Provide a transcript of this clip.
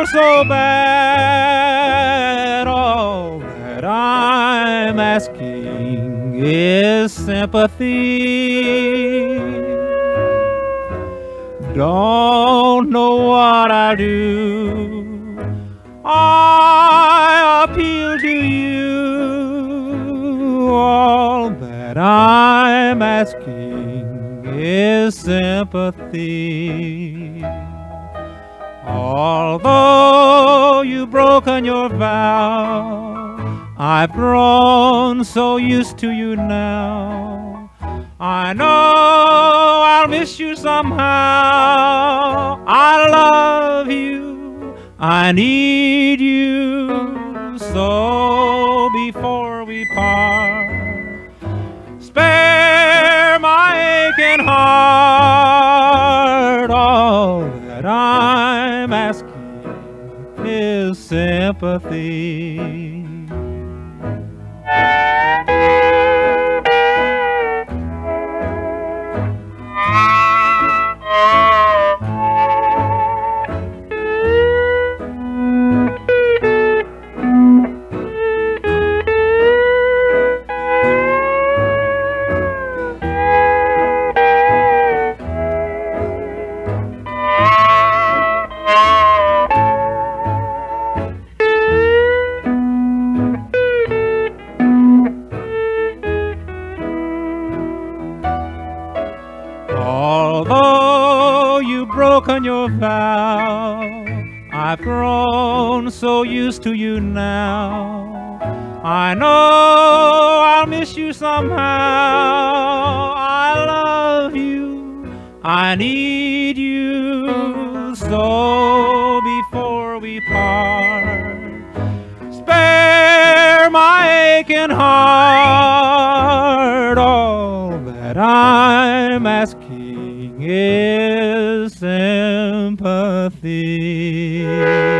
you're so bad. All that I'm asking is sympathy. Don't know what I do. I appeal to you. All that I'm asking is sympathy. Although you've broken your vow, I've grown so used to you now. I know I'll miss you somehow. I love you, I need you. So before we part, spare my aching heart. All that I'm asking is sympathy. Although you've broken your vow, I've grown so used to you now. I know I'll miss you somehow. I love you, I need you. So before we part, spare my aching heart. All that I'm asking is sympathy.